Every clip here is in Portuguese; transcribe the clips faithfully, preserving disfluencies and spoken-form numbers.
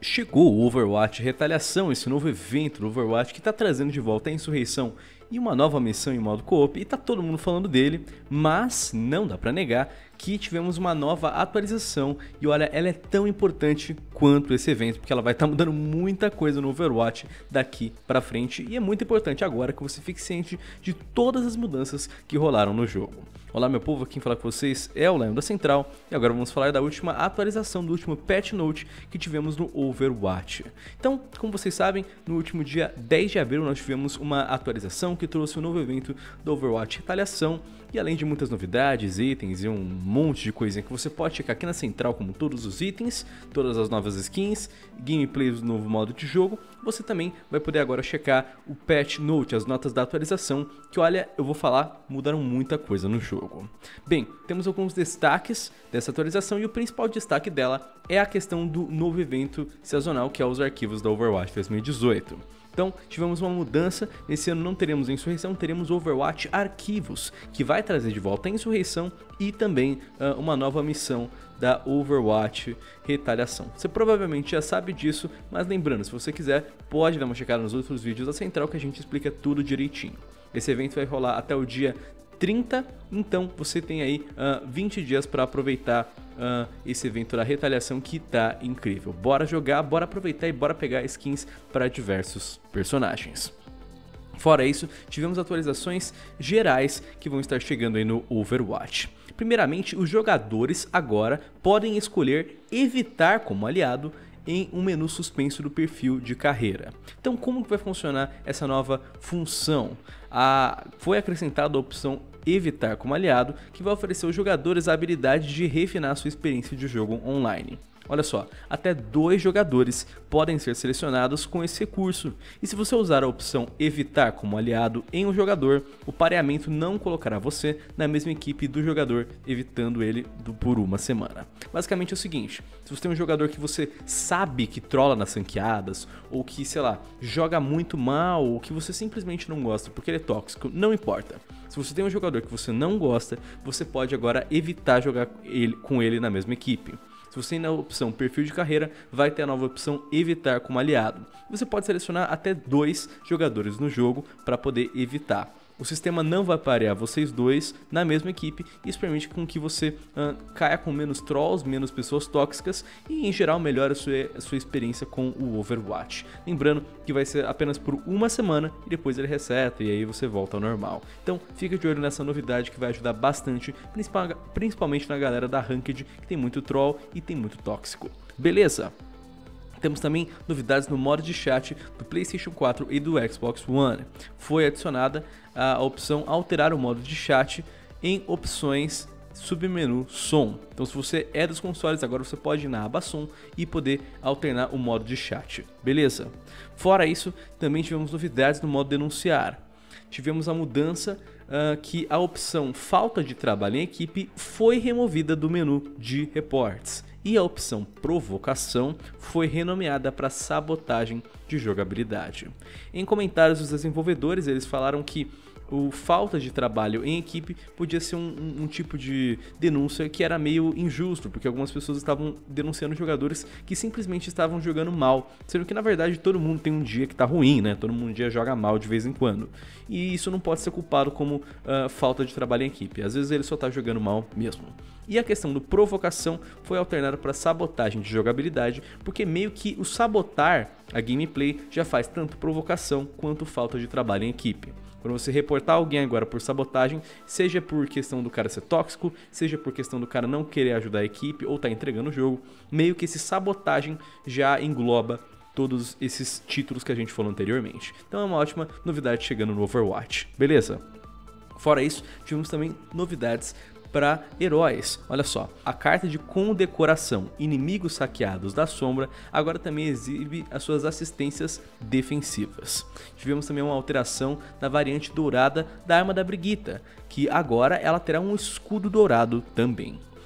Chegou o Overwatch Retaliação, esse novo evento do Overwatch que está trazendo de volta a insurreição e uma nova missão em modo co-op, e tá todo mundo falando dele, mas não dá pra negar que tivemos uma nova atualização e olha, ela é tão importante quanto esse evento, porque ela vai estar tá mudando muita coisa no Overwatch daqui pra frente, e é muito importante agora que você fique ciente de todas as mudanças que rolaram no jogo. Olá meu povo, quem fala com vocês é o Lion da Central, e agora vamos falar da última atualização, do último patch note que tivemos no Overwatch. Então, como vocês sabem, no último dia dez de abril nós tivemos uma atualização que trouxe um novo evento do Overwatch Retaliação, e além de muitas novidades, itens e um monte de coisinha que você pode checar aqui na Central, como todos os itens, todas as novas skins, gameplays do novo modo de jogo, você também vai poder agora checar o patch note, as notas da atualização, que olha, eu vou falar, mudaram muita coisa no jogo. Bem, temos alguns destaques dessa atualização e o principal destaque dela é a questão do novo evento sazonal, que é os arquivos da Overwatch dois mil e dezoito. Então, tivemos uma mudança, nesse ano não teremos a Insurreição, teremos Overwatch Arquivos, que vai trazer de volta a Insurreição e também uh, uma nova missão da Overwatch Retaliação. Você provavelmente já sabe disso, mas lembrando, se você quiser, pode dar uma checada nos outros vídeos da Central que a gente explica tudo direitinho. Esse evento vai rolar até o dia trinta, então você tem aí uh, vinte dias para aproveitar uh, esse evento da Retaliação que tá incrível. Bora jogar, bora aproveitar e bora pegar skins para diversos personagens. Fora isso, tivemos atualizações gerais que vão estar chegando aí no Overwatch. Primeiramente, os jogadores agora podem escolher evitar como aliado em um menu suspenso do perfil de carreira. Então, como que vai funcionar essa nova função? Ah, foi acrescentada a opção evitar como aliado, que vai oferecer aos jogadores a habilidade de refinar sua experiência de jogo online. Olha só, até dois jogadores podem ser selecionados com esse recurso, e se você usar a opção evitar como aliado em um jogador, o pareamento não colocará você na mesma equipe do jogador, evitando ele do, por uma semana. Basicamente é o seguinte, se você tem um jogador que você sabe que trola nas ranqueadas, ou que, sei lá, joga muito mal, ou que você simplesmente não gosta porque ele é tóxico, não importa. Se você tem um jogador que você não gosta, você pode agora evitar jogar ele, com ele na mesma equipe. Se você tem na opção perfil de carreira, vai ter a nova opção evitar como aliado. Você pode selecionar até dois jogadores no jogo para poder evitar. O sistema não vai parear vocês dois na mesma equipe, e isso permite com que você uh, caia com menos trolls, menos pessoas tóxicas e em geral melhore a sua, a sua experiência com o Overwatch. Lembrando que vai ser apenas por uma semana e depois ele reseta e aí você volta ao normal. Então fica de olho nessa novidade que vai ajudar bastante, principal, principalmente na galera da Ranked, que tem muito troll e tem muito tóxico. Beleza? Temos também novidades no modo de chat do PlayStation quatro e do Xbox One. Foi adicionada a opção alterar o modo de chat em opções submenu som. Então se você é dos consoles, agora você pode ir na aba som e poder alternar o modo de chat. Beleza? Fora isso, também tivemos novidades no modo denunciar. Tivemos a mudança uh, que a opção falta de trabalho em equipe foi removida do menu de reports. E a opção provocação foi renomeada para sabotagem de jogabilidade. Em comentários dos desenvolvedores, eles falaram que o falta de trabalho em equipe podia ser um, um, um tipo de denúncia que era meio injusto, porque algumas pessoas estavam denunciando jogadores que simplesmente estavam jogando mal, sendo que na verdade todo mundo tem um dia que tá ruim, né? Todo mundo um dia joga mal de vez em quando. E isso não pode ser culpado como uh, falta de trabalho em equipe, às vezes ele só tá jogando mal mesmo. E a questão do provocação foi alternada para sabotagem de jogabilidade, porque meio que o sabotar a gameplay já faz tanto provocação quanto falta de trabalho em equipe. Quando você reportar alguém agora por sabotagem, seja por questão do cara ser tóxico, seja por questão do cara não querer ajudar a equipe ou tá entregando o jogo, meio que esse sabotagem já engloba todos esses títulos que a gente falou anteriormente. Então é uma ótima novidade chegando no Overwatch, beleza? Fora isso, tivemos também novidades para heróis. Olha só, a carta de condecoração Inimigos Saqueados da Sombra agora também exibe as suas assistências defensivas. Tivemos também uma alteração na variante dourada da arma da Brigitte, que agora ela terá um escudo dourado também.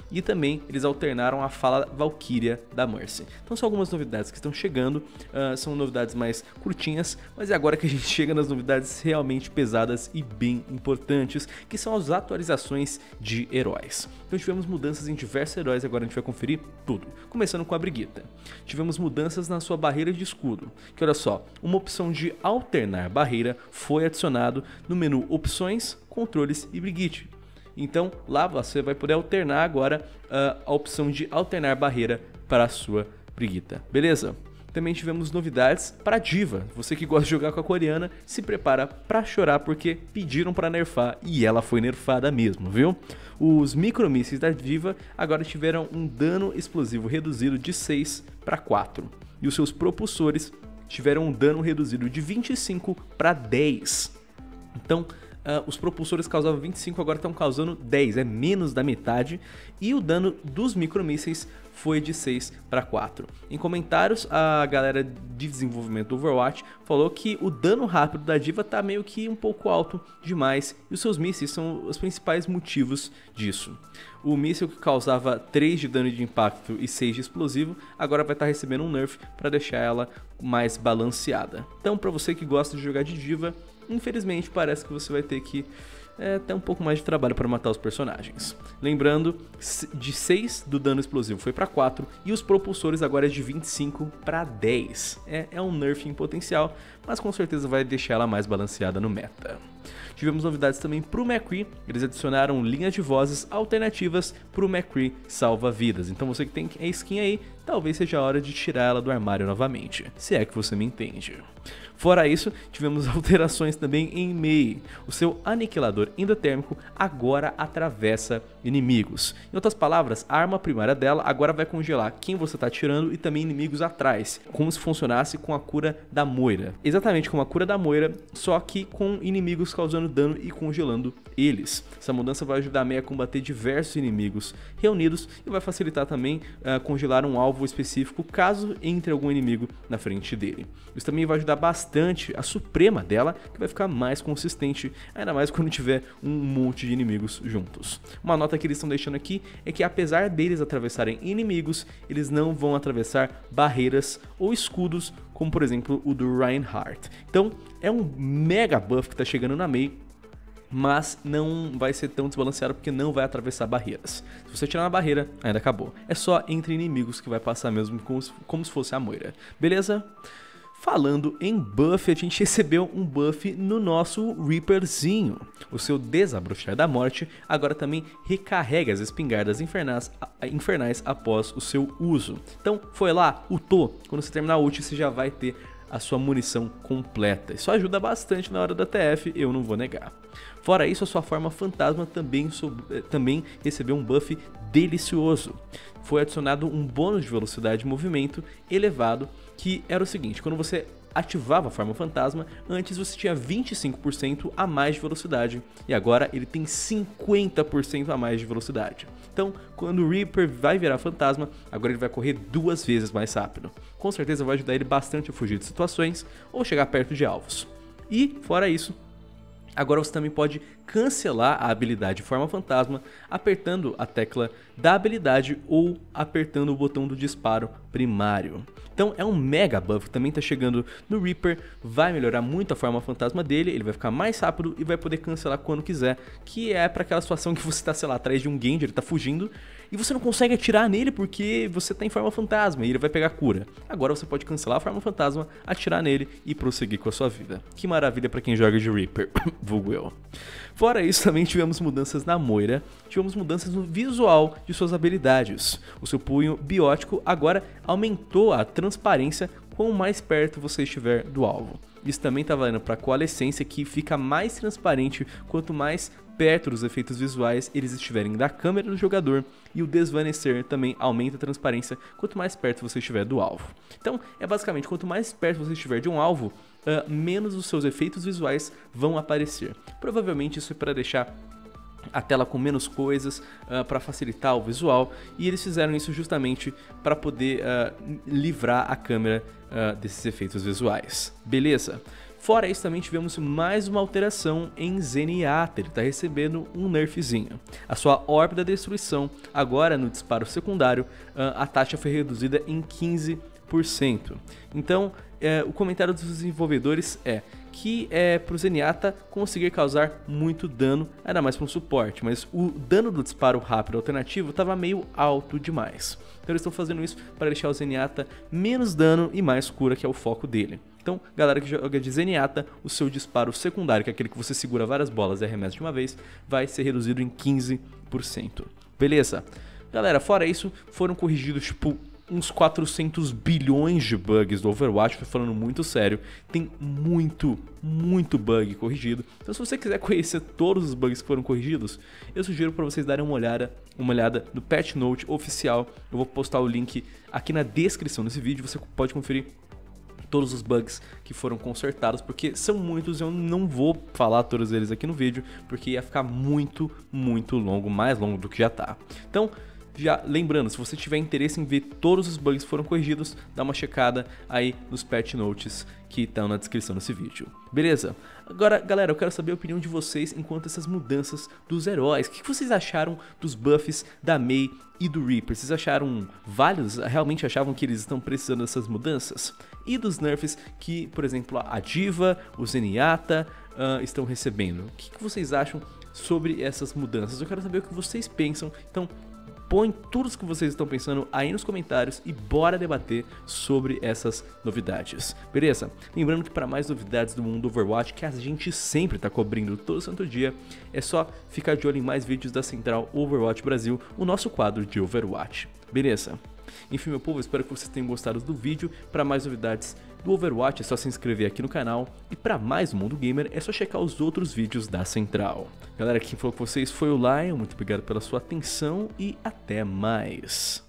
e também eles alternaram a fala Valkyria da Mercy. Então são algumas novidades que estão chegando, uh, são novidades mais curtinhas, mas é agora que a gente chega nas novidades realmente pesadas e bem importantes, que são as atualizações de heróis. Então tivemos mudanças em diversos heróis, agora a gente vai conferir tudo, começando com a Brigitte. Tivemos mudanças na sua barreira de escudo, que olha só, uma opção de alternar barreira foi adicionado no menu Opções, Controles e Brigitte. Então lá você vai poder alternar agora uh, a opção de alternar barreira para a sua Brigitte, beleza? Também tivemos novidades para a Diva. Você que gosta de jogar com a coreana, se prepara para chorar porque pediram para nerfar e ela foi nerfada mesmo, viu? Os micromísseis da Diva agora tiveram um dano explosivo reduzido de seis para quatro. E os seus propulsores tiveram um dano reduzido de vinte e cinco para dez. Então, Uh, os propulsores causavam vinte e cinco, agora estão causando dez, é menos da metade. E o dano dos micromísseis foi de seis para quatro. Em comentários, a galera de desenvolvimento do Overwatch falou que o dano rápido da Diva tá meio que um pouco alto demais. E os seus mísseis são os principais motivos disso. O míssil que causava três de dano de impacto e seis de explosivo, agora vai estar recebendo um nerf para deixar ela mais balanceada. Então, para você que gosta de jogar de Diva, infelizmente parece que você vai ter que é, ter um pouco mais de trabalho para matar os personagens. Lembrando, de seis do dano explosivo foi para quatro e os propulsores agora é de vinte e cinco para dez. É, é um nerf em potencial, mas com certeza vai deixar ela mais balanceada no meta. Tivemos novidades também para o McCree, eles adicionaram linhas de vozes alternativas para o McCree salva-vidas. Então você que tem a skin aí, talvez seja a hora de tirar ela do armário novamente, se é que você me entende. Fora isso, tivemos alterações também em Mei. O seu aniquilador endotérmico agora atravessa inimigos. Em outras palavras, a arma primária dela agora vai congelar quem você está atirando e também inimigos atrás, como se funcionasse com a cura da Moira. Exatamente como a cura da Moira, só que com inimigos causando dano e congelando eles. Essa mudança vai ajudar a Mei a combater diversos inimigos reunidos e vai facilitar também uh, congelar um alvo específico caso entre algum inimigo na frente dele. Isso também vai ajudar bastante a Suprema dela, que vai ficar mais consistente, ainda mais quando tiver um monte de inimigos juntos. Uma nota que eles estão deixando aqui é que apesar deles atravessarem inimigos, eles não vão atravessar barreiras ou escudos, como por exemplo o do Reinhardt. Então é um mega buff que está chegando na Mei, mas não vai ser tão desbalanceado porque não vai atravessar barreiras. Se você tirar uma barreira, ainda acabou. É só entre inimigos que vai passar mesmo como se, como se fosse a Moira, beleza? Falando em buff, a gente recebeu um buff no nosso Reaperzinho. O seu Desabrochar da Morte agora também recarrega as espingardas infernais, infernais após o seu uso. Então foi lá, ultou, quando você terminar a ult você já vai ter a sua munição completa. Isso ajuda bastante na hora da T F, eu não vou negar. Fora isso, a sua forma fantasma também, soube, também recebeu um buff delicioso. Foi adicionado um bônus de velocidade de movimento elevado, que era o seguinte: quando você ativava a forma fantasma, antes você tinha vinte e cinco por cento a mais de velocidade, e agora ele tem cinquenta por cento a mais de velocidade. Então, quando o Reaper vai virar fantasma, agora ele vai correr duas vezes mais rápido. Com certeza vai ajudar ele bastante a fugir de situações ou chegar perto de alvos. E, fora isso, agora você também pode cancelar a habilidade Forma Fantasma apertando a tecla da habilidade ou apertando o botão do disparo primário. Então é um mega buff que também está chegando no Reaper, vai melhorar muito a Forma Fantasma dele, ele vai ficar mais rápido e vai poder cancelar quando quiser, que é para aquela situação que você está, sei lá, atrás de um Genji, ele está fugindo e você não consegue atirar nele porque você está em Forma Fantasma e ele vai pegar cura. Agora você pode cancelar a Forma Fantasma, atirar nele e prosseguir com a sua vida. Que maravilha para quem joga de Reaper, vulgo eu. Fora isso, também tivemos mudanças na Moira, tivemos mudanças no visual de suas habilidades. O seu punho biótico agora aumentou a transparência quanto mais perto você estiver do alvo. Isso também está valendo para a coalescência, que fica mais transparente quanto mais perto dos efeitos visuais eles estiverem da câmera do jogador, e o desvanecer também aumenta a transparência quanto mais perto você estiver do alvo. Então é basicamente, quanto mais perto você estiver de um alvo, uh, menos os seus efeitos visuais vão aparecer. Provavelmente isso é para deixar a tela com menos coisas, uh, para facilitar o visual, e eles fizeram isso justamente para poder uh, livrar a câmera uh, desses efeitos visuais. Beleza? Fora isso, também tivemos mais uma alteração em Zenyatta, ele está recebendo um nerfzinho. A sua órbita de destruição, agora no disparo secundário, a taxa foi reduzida em quinze por cento. Então, é, o comentário dos desenvolvedores é que é para o Zenyatta conseguir causar muito dano, ainda mais para um suporte, mas o dano do disparo rápido alternativo estava meio alto demais. Então eles estão fazendo isso para deixar o Zenyatta menos dano e mais cura, que é o foco dele. Então, galera que joga de Zenyatta, o seu disparo secundário, que é aquele que você segura várias bolas e arremessa de uma vez, vai ser reduzido em quinze por cento. Beleza? Galera, fora isso, foram corrigidos tipo uns quatrocentos bilhões de bugs do Overwatch, falando muito sério, tem muito, muito bug corrigido. Então se você quiser conhecer todos os bugs que foram corrigidos, eu sugiro para vocês darem uma olhada, uma olhada no Patch Note oficial. Eu vou postar o link aqui na descrição desse vídeo, você pode conferir todos os bugs que foram consertados, porque são muitos, eu não vou falar todos eles aqui no vídeo, porque ia ficar muito, muito longo, mais longo do que já tá. Então, já lembrando, se você tiver interesse em ver todos os bugs que foram corrigidos, dá uma checada aí nos patch notes que estão na descrição desse vídeo. Beleza? Agora, galera, eu quero saber a opinião de vocês enquanto essas mudanças dos heróis. O que vocês acharam dos buffs da Mei e do Reaper? Vocês acharam válidos? Realmente achavam que eles estão precisando dessas mudanças? E dos nerfs que, por exemplo, a D.Va, o Zenyatta uh, estão recebendo? O que vocês acham sobre essas mudanças? Eu quero saber o que vocês pensam. Então, põe tudo o que vocês estão pensando aí nos comentários e bora debater sobre essas novidades, beleza? Lembrando que para mais novidades do mundo Overwatch, que a gente sempre está cobrindo todo santo dia, é só ficar de olho em mais vídeos da Central Overwatch Brasil, o nosso quadro de Overwatch, beleza? Enfim, meu povo, espero que vocês tenham gostado do vídeo. Para mais novidades do Overwatch é só se inscrever aqui no canal, e para mais do Mundo Gamer é só checar os outros vídeos da Central. Galera, quem falou com vocês foi o Lion, muito obrigado pela sua atenção e até mais.